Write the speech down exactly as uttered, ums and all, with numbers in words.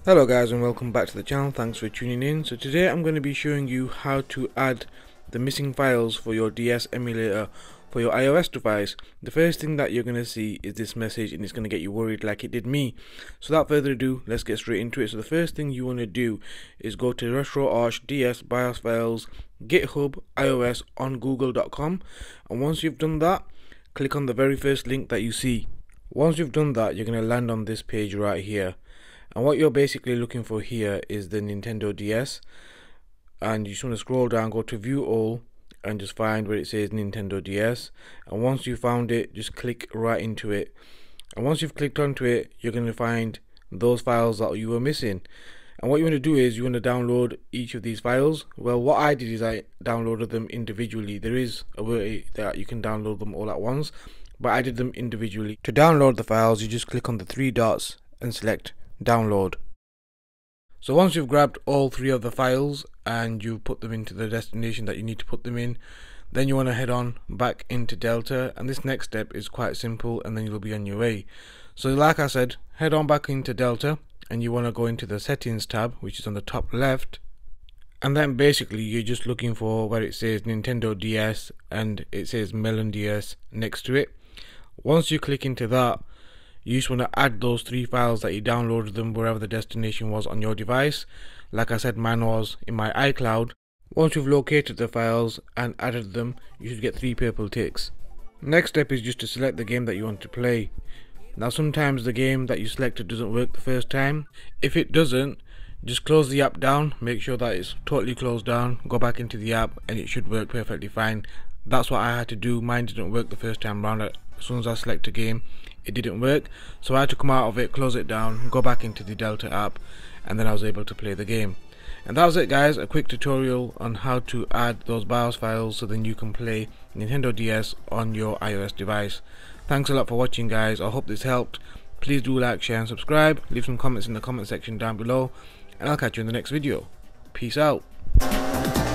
Hello guys and welcome back to the channel. Thanks for tuning in. So today I'm going to be showing you how to add the missing files for your D S emulator for your iOS device. The first thing that you're going to see is this message, and it's going to get you worried like it did me. So without further ado, let's get straight into it. So the first thing you want to do is go to RetroArch D S BIOS Files GitHub iOS on google dot com, and once you've done that, click on the very first link that you see. Once you've done that, you're going to land on this page right here. And what you're basically looking for here is the Nintendo D S, and you just want to scroll down, go to view all, and just find where it says Nintendo D S. And once you found it, just click right into it. And once you've clicked onto it, you're going to find those files that you were missing. And what you want to do is you want to download each of these files. Well, what I did is I downloaded them individually. There is a way that you can download them all at once, but I did them individually. To download the files, you just click on the three dots and select download. So once you've grabbed all three of the files and you've put them into the destination that you need to put them in, then you want to head on back into Delta, and this next step is quite simple, and then you'll be on your way. So like I said, head on back into Delta, and you want to go into the settings tab, which is on the top left, and then basically you're just looking for where it says Nintendo D S and it says Melon D S next to it. Once you click into that, you just want to add those three files that you downloaded them wherever the destination was on your device. Like I said, mine was in my iCloud. Once you've located the files and added them, you should get three purple ticks. Next step is just to select the game that you want to play. Now sometimes the game that you selected doesn't work the first time. If it doesn't, just close the app down, make sure that it's totally closed down, go back into the app, and it should work perfectly fine. That's what I had to do. Mine didn't work the first time round. As soon as I select a game, it didn't work, so I had to come out of it, close it down, go back into the Delta app, and then I was able to play the game. And that was it guys, a quick tutorial on how to add those BIOS files so then you can play Nintendo D S on your iOS device. Thanks a lot for watching guys, I hope this helped. Please do like, share and subscribe, leave some comments in the comment section down below, and I'll catch you in the next video. Peace out.